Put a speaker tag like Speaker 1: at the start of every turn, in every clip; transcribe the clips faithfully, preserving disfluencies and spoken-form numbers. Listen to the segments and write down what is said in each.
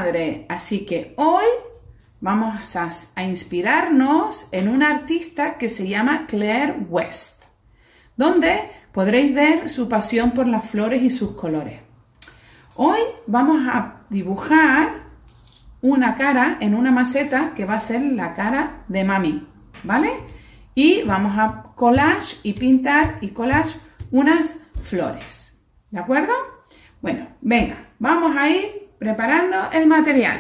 Speaker 1: madre. Así que hoy vamos a, a inspirarnos en una artista que se llama Claire West, donde podréis ver su pasión por las flores y sus colores. Hoy vamos a dibujar una cara en una maceta que va a ser la cara de mami, ¿vale? Y vamos a collage y pintar y collage unas flores, ¿de acuerdo? Bueno, venga, vamos a ir preparando el material.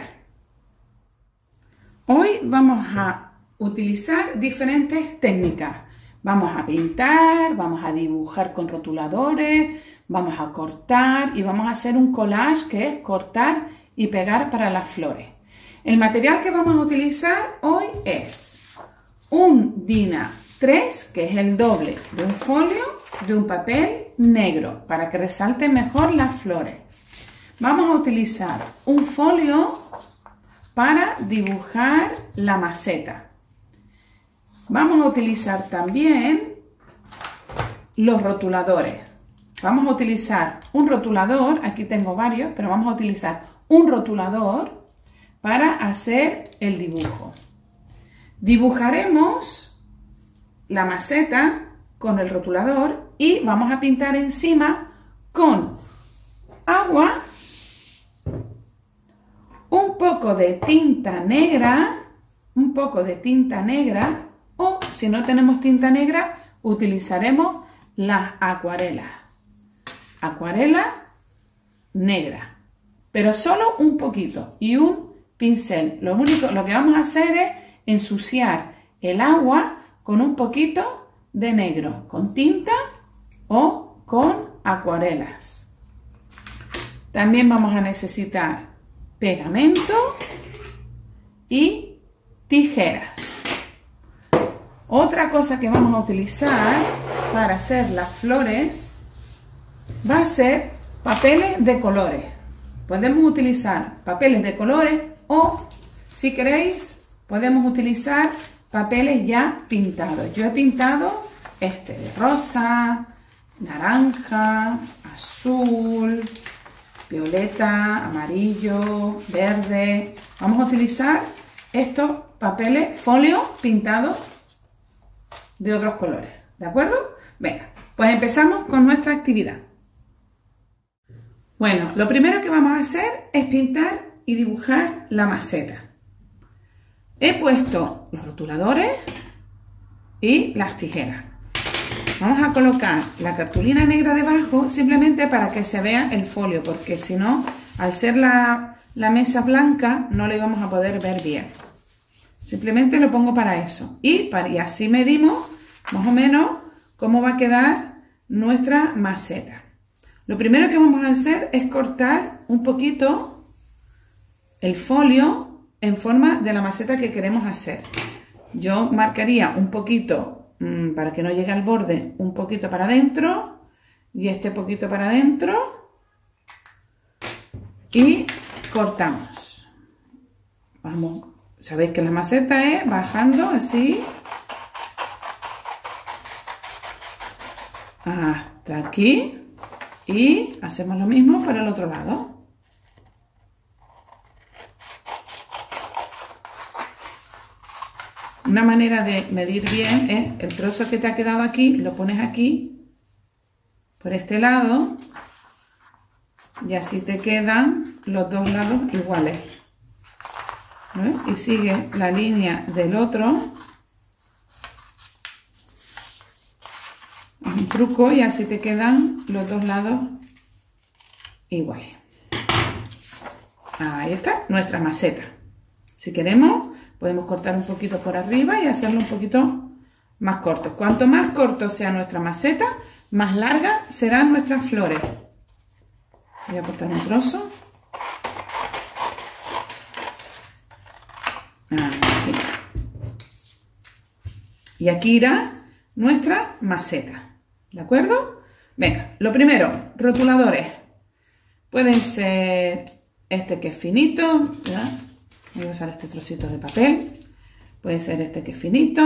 Speaker 1: Hoy vamos a utilizar diferentes técnicas. Vamos a pintar, vamos a dibujar con rotuladores, vamos a cortar y vamos a hacer un collage que es cortar y pegar para las flores. El material que vamos a utilizar hoy es un DIN A tres, que es el doble de un folio de un papel negro para que resalten mejor las flores. Vamos a utilizar un folio para dibujar la maceta. Vamos a utilizar también los rotuladores. Vamos a utilizar un rotulador, aquí tengo varios, pero vamos a utilizar un rotulador para hacer el dibujo. Dibujaremos la maceta con el rotulador y vamos a pintar encima con agua, un poco de tinta negra, un poco de tinta negra, o si no tenemos tinta negra, utilizaremos las acuarelas. Acuarela negra, pero solo un poquito y un pincel. Lo único, lo que vamos a hacer es ensuciar el agua con un poquito de negro, con tinta o con acuarelas. También vamos a necesitar pegamento y tijeras. Otra cosa que vamos a utilizar para hacer las flores va a ser papeles de colores. Podemos utilizar papeles de colores o, si queréis, podemos utilizar papeles ya pintados. Yo he pintado este de rosa, naranja, azul, violeta, amarillo, verde. Vamos a utilizar estos papeles folio pintados de otros colores, ¿de acuerdo? Venga, pues empezamos con nuestra actividad. Bueno, lo primero que vamos a hacer es pintar y dibujar la maceta. He puesto los rotuladores y las tijeras. Vamos a colocar la cartulina negra debajo simplemente para que se vea el folio, porque si no, al ser la, la mesa blanca, no lo íbamos a poder ver bien. Simplemente lo pongo para eso. Y, para, y así medimos más o menos cómo va a quedar nuestra maceta. Lo primero que vamos a hacer es cortar un poquito el folio en forma de la maceta que queremos hacer. Yo marcaría un poquito, mmm, para que no llegue al borde, un poquito para adentro y este poquito para adentro y cortamos. Vamos. Sabéis que la maceta es bajando así hasta aquí y hacemos lo mismo para el otro lado. Una manera de medir bien es el trozo que te ha quedado aquí, lo pones aquí por este lado y así te quedan los dos lados iguales. ¿Eh? Y sigue la línea del otro, un truco y así te quedan los dos lados iguales. Ahí está nuestra maceta. Si queremos podemos cortar un poquito por arriba y hacerlo un poquito más corto. Cuanto más corto sea nuestra maceta, más larga serán nuestras flores. Voy a cortar un trozo. Así. Y aquí irá nuestra maceta, ¿de acuerdo? Venga, lo primero, rotuladores. Pueden ser este que es finito, ¿verdad? Voy a usar este trocito de papel. Puede ser este que es finito.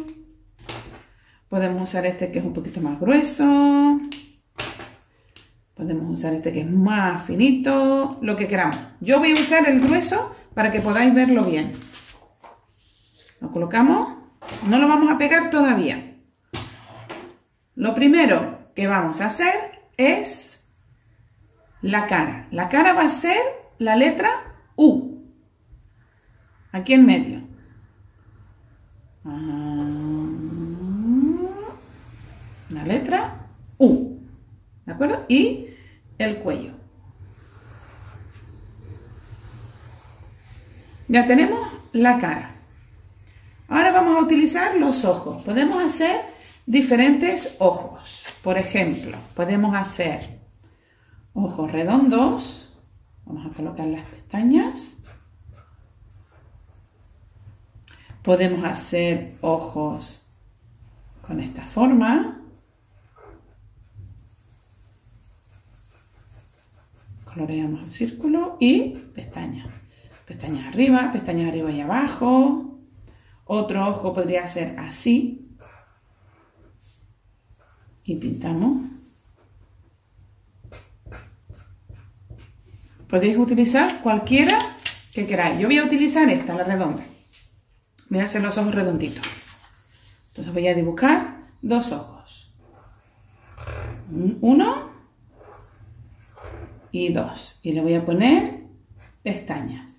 Speaker 1: Podemos usar este que es un poquito más grueso. Podemos usar este que es más finito, lo que queramos. Yo voy a usar el grueso para que podáis verlo bien. Lo colocamos, no lo vamos a pegar todavía. Lo primero que vamos a hacer es la cara. La cara va a ser la letra U, aquí en medio. La letra U, ¿de acuerdo? Y el cuello. Ya tenemos la cara. Ahora vamos a utilizar los ojos. Podemos hacer diferentes ojos. Por ejemplo, podemos hacer ojos redondos. Vamos a colocar las pestañas. Podemos hacer ojos con esta forma. Coloreamos el círculo y pestañas. Pestañas arriba, pestañas arriba y abajo. Otro ojo podría ser así. Y pintamos. Podéis utilizar cualquiera que queráis. Yo voy a utilizar esta, la redonda. Voy a hacer los ojos redonditos. Entonces voy a dibujar dos ojos. Uno y dos. Y le voy a poner pestañas.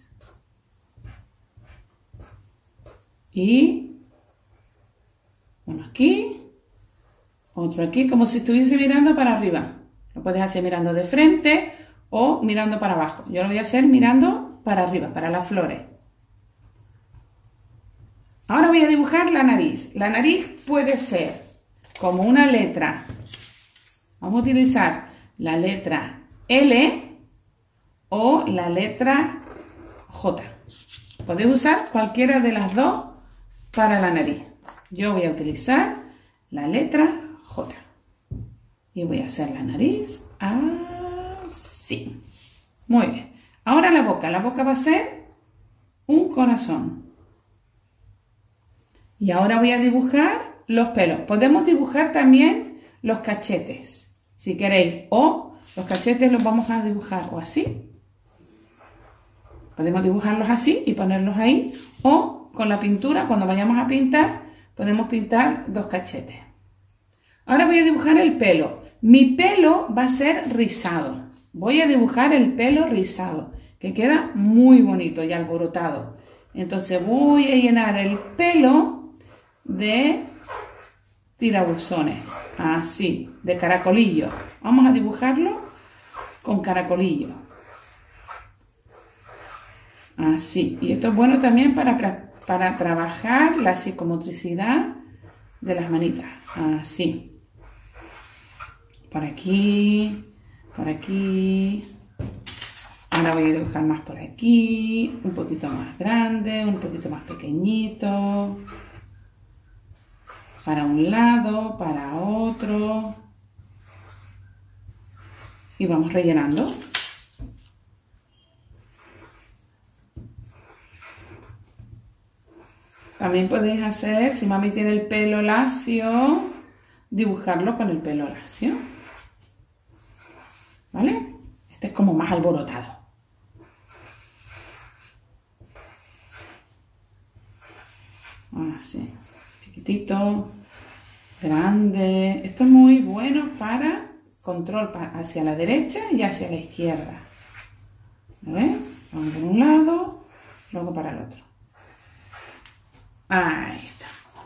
Speaker 1: Y uno aquí, otro aquí, como si estuviese mirando para arriba. Lo puedes hacer mirando de frente o mirando para abajo. Yo lo voy a hacer mirando para arriba, para las flores. Ahora voy a dibujar la nariz. La nariz puede ser como una letra. Vamos a utilizar la letra L o la letra J. Podéis usar cualquiera de las dos para la nariz. Yo voy a utilizar la letra J. Y voy a hacer la nariz así. Muy bien. Ahora la boca. La boca va a ser un corazón. Y ahora voy a dibujar los pelos. Podemos dibujar también los cachetes, si queréis. O los cachetes los vamos a dibujar o así. Podemos dibujarlos así y ponerlos ahí. O con la pintura, cuando vayamos a pintar, podemos pintar dos cachetes. Ahora voy a dibujar el pelo. Mi pelo va a ser rizado. Voy a dibujar el pelo rizado, que queda muy bonito y alborotado. Entonces voy a llenar el pelo de tirabuzones, así, de caracolillo. Vamos a dibujarlo con caracolillo. Así. Y esto es bueno también para, para trabajar la psicomotricidad de las manitas. Así. Por aquí, por aquí. Ahora voy a dibujar más por aquí, un poquito más grande, un poquito más pequeñito. Para un lado, para otro. Y vamos rellenando. También podéis hacer, si mami tiene el pelo lacio, dibujarlo con el pelo lacio. ¿Vale? Este es como más alborotado. Así, chiquitito, grande. Esto es muy bueno para control hacia la derecha y hacia la izquierda. ¿Ves? Vamos por un lado, luego para el otro. Ahí está.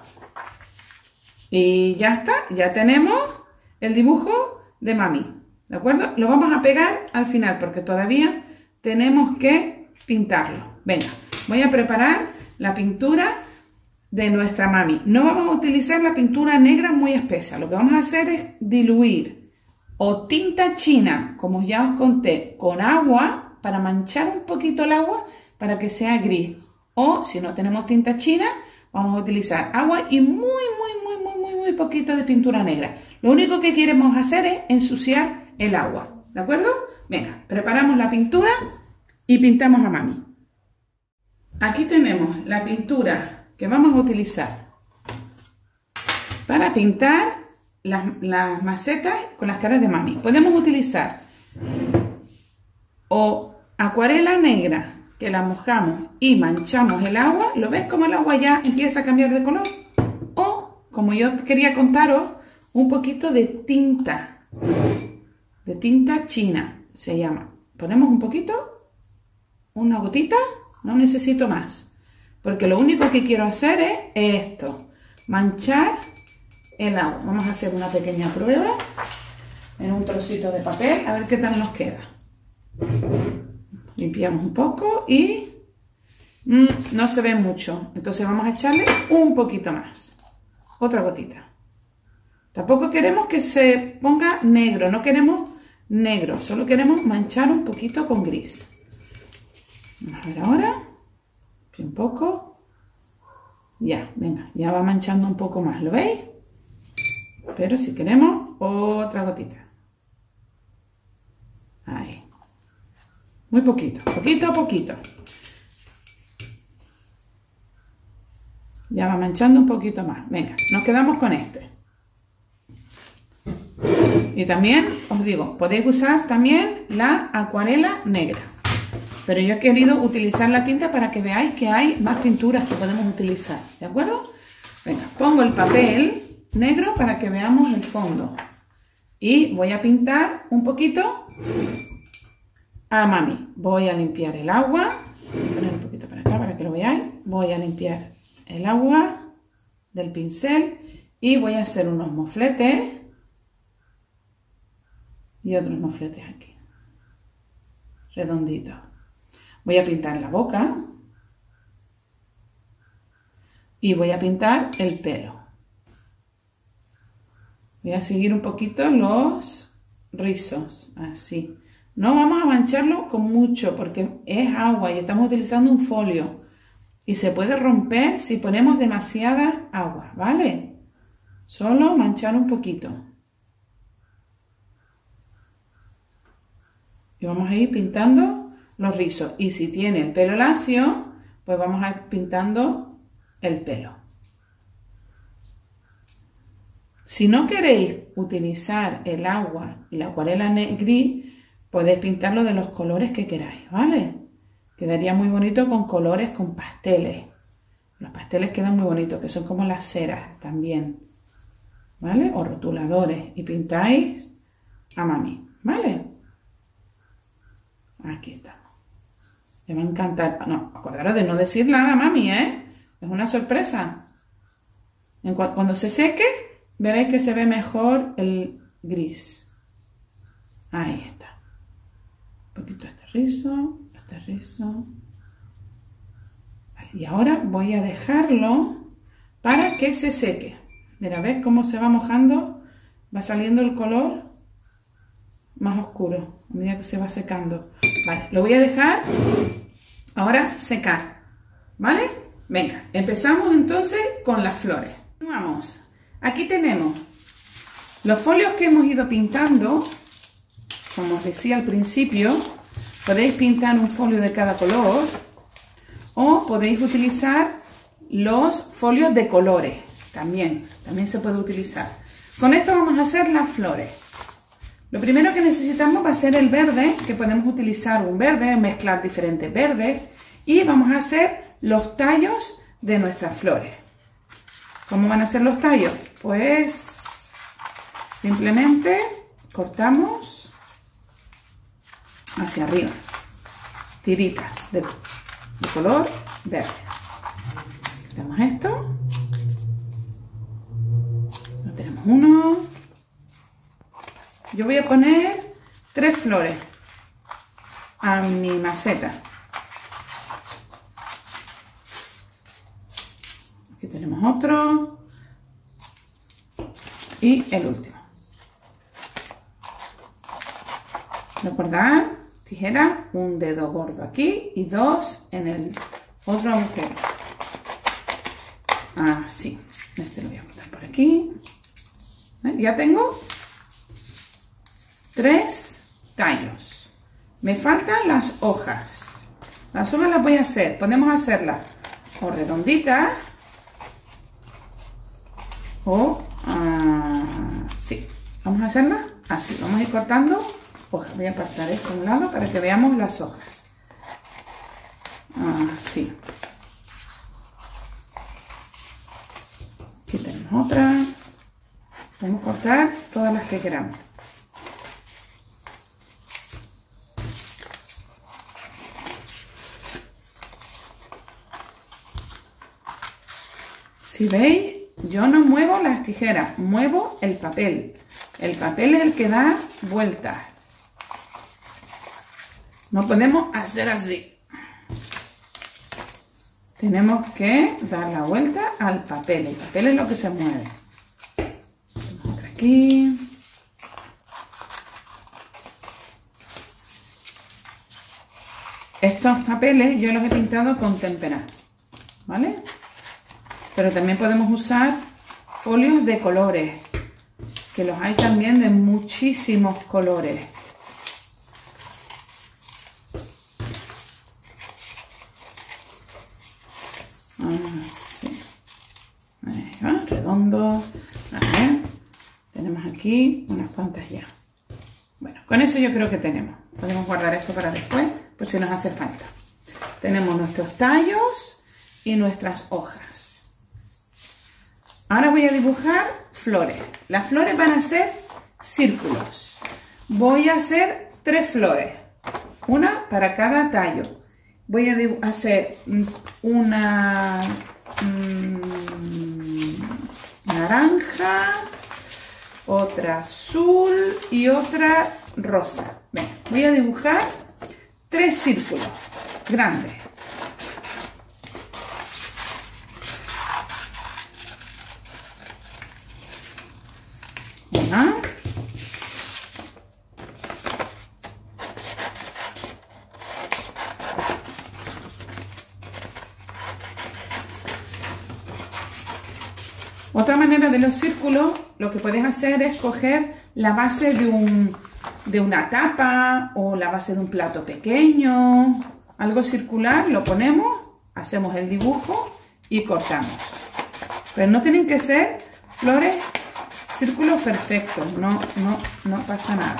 Speaker 1: Y ya está, ya tenemos el dibujo de mami. ¿De acuerdo? Lo vamos a pegar al final porque todavía tenemos que pintarlo. Venga, voy a preparar la pintura de nuestra mami. No vamos a utilizar la pintura negra muy espesa. Lo que vamos a hacer es diluir o tinta china, como ya os conté, con agua para manchar un poquito el agua para que sea gris. O si no tenemos tinta china, vamos a utilizar agua y muy, muy, muy, muy, muy, muy poquito de pintura negra. Lo único que queremos hacer es ensuciar el agua. ¿De acuerdo? Venga, preparamos la pintura y pintamos a mami. Aquí tenemos la pintura que vamos a utilizar para pintar las, las macetas con las caras de mami. Podemos utilizar o acuarela negra, que la mojamos y manchamos el agua. ¿Lo ves como el agua ya empieza a cambiar de color? O, como yo quería contaros, un poquito de tinta, de tinta china, se llama. Ponemos un poquito, una gotita, no necesito más, porque lo único que quiero hacer es esto, manchar el agua. Vamos a hacer una pequeña prueba en un trocito de papel, a ver qué tal nos queda. Limpiamos un poco y mmm, no se ve mucho, entonces vamos a echarle un poquito más, otra gotita. Tampoco queremos que se ponga negro, no queremos negro, solo queremos manchar un poquito con gris. Vamos a ver ahora, un poco, ya, venga, ya va manchando un poco más, ¿lo veis? Pero si queremos, otra gotita. Ahí. Muy poquito, poquito a poquito. Ya va manchando un poquito más. Venga, nos quedamos con este. Y también, os digo, podéis usar también la acuarela negra. Pero yo he querido utilizar la tinta para que veáis que hay más pinturas que podemos utilizar. ¿De acuerdo? Venga, pongo el papel negro para que veamos el fondo. Y voy a pintar un poquito a mami. Voy a limpiar el agua. Voy a poner un poquito para acá para que lo veáis. Voy a limpiar el agua del pincel y voy a hacer unos mofletes y otros mofletes aquí, redonditos. Voy a pintar la boca y voy a pintar el pelo. Voy a seguir un poquito los rizos, así. No vamos a mancharlo con mucho porque es agua y estamos utilizando un folio y se puede romper si ponemos demasiada agua, ¿vale? Solo manchar un poquito. Y vamos a ir pintando los rizos. Y si tiene el pelo lacio, pues vamos a ir pintando el pelo. Si no queréis utilizar el agua y la acuarela gris, podéis pintarlo de los colores que queráis, ¿vale? Quedaría muy bonito con colores, con pasteles. Los pasteles quedan muy bonitos, que son como las ceras también, ¿vale? O rotuladores. Y pintáis a mami, ¿vale? Aquí estamos. Le va a encantar. No, acordaros de no decir nada a mami, ¿eh? Es una sorpresa. En cu cuando se seque, veréis que se ve mejor el gris. Ahí está. Un poquito este rizo, este rizo. Vale, y ahora voy a dejarlo para que se seque. Mira, ¿ves cómo se va mojando? Va saliendo el color más oscuro a medida que se va secando. Vale, lo voy a dejar ahora secar, ¿vale? Venga, empezamos entonces con las flores. Vamos, aquí tenemos los folios que hemos ido pintando. Como os decía al principio, podéis pintar un folio de cada color o podéis utilizar los folios de colores, también, también se puede utilizar. Con esto vamos a hacer las flores. Lo primero que necesitamos va a ser el verde, que podemos utilizar un verde, mezclar diferentes verdes, y vamos a hacer los tallos de nuestras flores. ¿Cómo van a ser los tallos? Pues simplemente cortamos hacia arriba, tiritas de, de color verde. Quitamos esto. Ya tenemos uno. Yo voy a poner tres flores a mi maceta. Aquí tenemos otro. Y el último. Recordad, tijera, un dedo gordo aquí y dos en el otro agujero. Así. Este lo voy a cortar por aquí. ¿Eh? Ya tengo tres tallos. Me faltan las hojas. Las hojas las voy a hacer. Podemos hacerlas o redonditas o Sí, vamos a hacerla así. Vamos a ir cortando hojas. Voy a apartar esto a un lado para que veamos las hojas. Así. Aquí tenemos otra. Vamos a cortar todas las que queramos. Si veis, yo no muevo las tijeras, muevo el papel. El papel es el que da vueltas. No podemos hacer así. Tenemos que dar la vuelta al papel. El papel es lo que se mueve. Tenemos otra aquí. Estos papeles yo los he pintado con témpera, ¿vale? Pero también podemos usar folios de colores, que los hay también de muchísimos colores. Así. Ahí va, redondo. A ver, tenemos aquí unas cuantas ya. Bueno, con eso yo creo que tenemos. Podemos guardar esto para después, por si nos hace falta. Tenemos nuestros tallos y nuestras hojas. Ahora voy a dibujar flores. Las flores van a ser círculos. Voy a hacer tres flores, una para cada tallo. Voy a hacer una mmm, naranja, otra azul y otra rosa. Bien, voy a dibujar tres círculos grandes. Una. Otra manera de los círculos, lo que puedes hacer es coger la base de, un, de una tapa o la base de un plato pequeño, algo circular, lo ponemos, hacemos el dibujo y cortamos. Pero no tienen que ser flores, círculos perfectos, no, no, no pasa nada.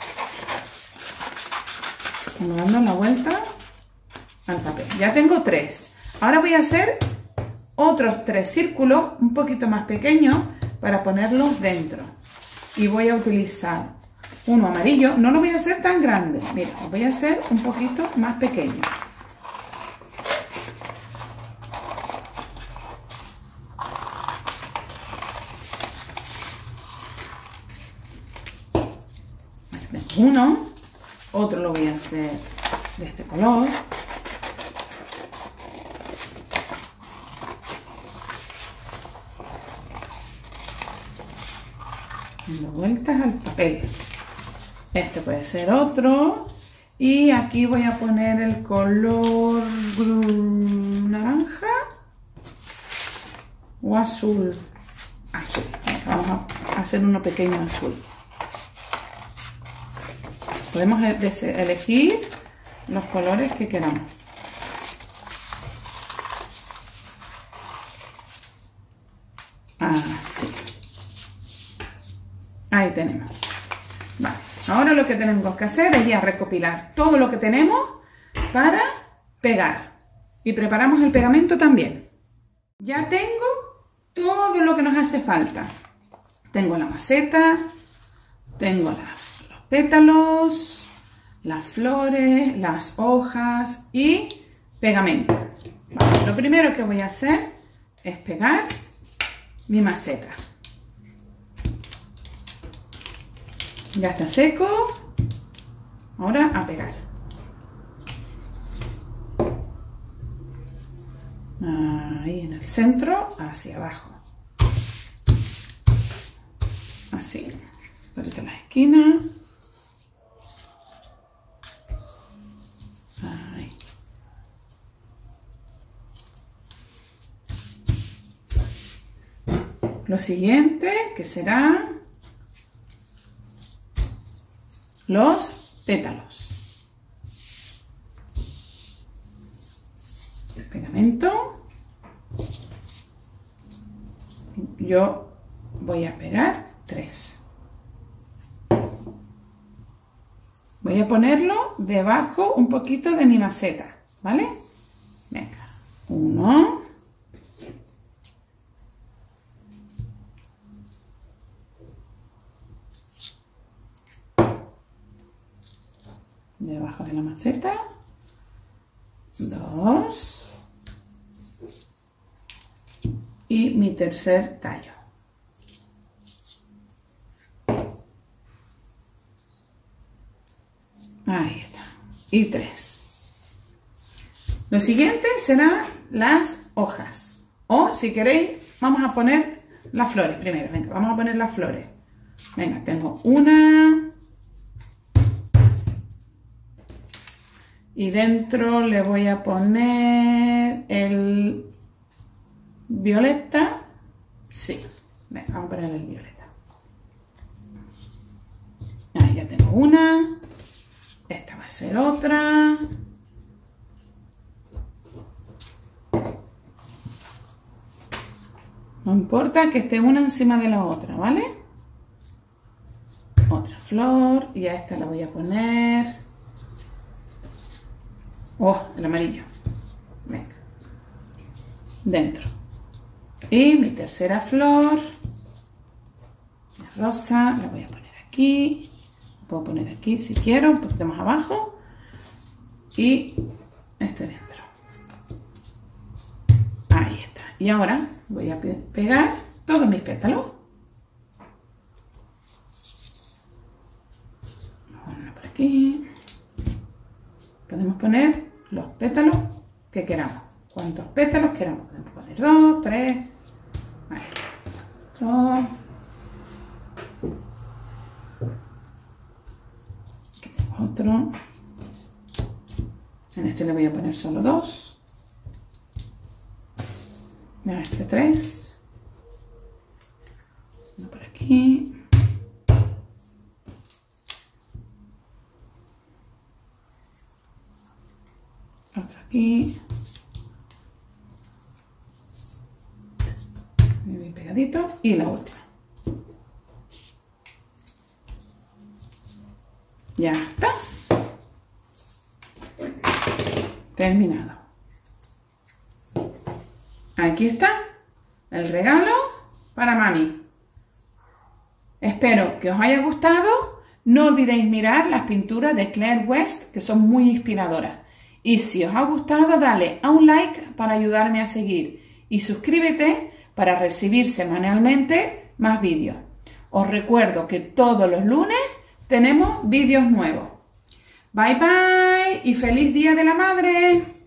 Speaker 1: Vamos dando la vuelta al papel. Ya tengo tres. Ahora voy a hacer otros tres círculos un poquito más pequeños para ponerlos dentro. Y voy a utilizar uno amarillo. No lo voy a hacer tan grande. Mira, lo voy a hacer un poquito más pequeño. Uno, otro lo voy a hacer de este color. Dando vueltas al papel. Este puede ser otro. Y aquí voy a poner el color naranja o azul. Azul. Vamos a hacer uno pequeño azul. Podemos elegir los colores que queramos. Así. Ahí tenemos. Vale. Ahora lo que tenemos que hacer es ya recopilar todo lo que tenemos para pegar. Y preparamos el pegamento también. Ya tengo todo lo que nos hace falta. Tengo la maceta, tengo la pétalos, las flores, las hojas y pegamento. Vale, lo primero que voy a hacer es pegar mi maceta. Ya está seco. Ahora a pegar. Ahí en el centro, hacia abajo. Así. Por las esquinas. Ahí. Lo siguiente que será los pétalos. El pegamento. Yo voy a pegar tres. Voy a ponerlo debajo un poquito de mi maceta, ¿vale? Venga, uno. Debajo de la maceta. Dos. Y mi tercer tallo. Ahí está. Y tres. Lo siguiente serán las hojas. O si queréis, vamos a poner las flores primero. Venga, vamos a poner las flores. Venga, tengo una. Y dentro le voy a poner el violeta. Sí. Venga, vamos a poner el violeta. Ahí ya tengo una. Esta va a ser otra. No importa que esté una encima de la otra, ¿vale? Otra flor. Y a esta la voy a poner. Oh, el amarillo. Venga. Dentro. Y mi tercera flor. La rosa. La voy a poner aquí. Puedo poner aquí si quiero, un poquito más abajo. Y este dentro. Ahí está. Y ahora voy a pe pegar todos mis pétalos. Uno por aquí. Podemos poner los pétalos que queramos. ¿Cuántos pétalos queramos? Podemos poner dos, tres. Ahí. Dos. Aquí tengo otro. En este le voy a poner solo dos. Y a este tres. Uno por aquí. Otro aquí. Bien pegadito. Y la última. Ya está. Terminado. Aquí está el regalo para mami. Espero que os haya gustado. No olvidéis mirar las pinturas de Claire West, que son muy inspiradoras. Y si os ha gustado, dale a un like para ayudarme a seguir. Y suscríbete para recibir semanalmente más vídeos. Os recuerdo que todos los lunes tenemos vídeos nuevos. Bye bye y feliz Día de la Madre.